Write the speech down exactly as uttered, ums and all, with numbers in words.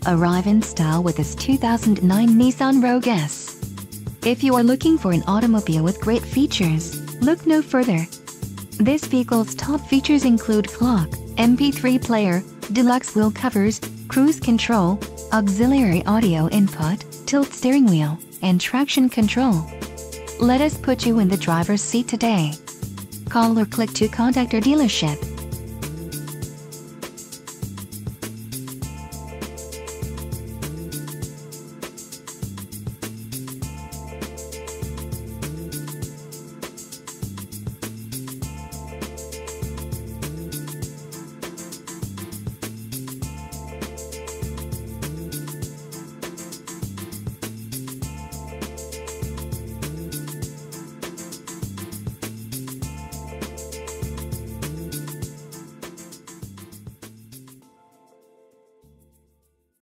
Arrive in style with this two thousand nine Nissan Rogue S. If you are looking for an automobile with great features, look no further. This vehicle's top features include clock, M P three player, deluxe wheel covers, cruise control, auxiliary audio input, tilt steering wheel, and traction control. Let us put you in the driver's seat today. Call or click to contact our dealership.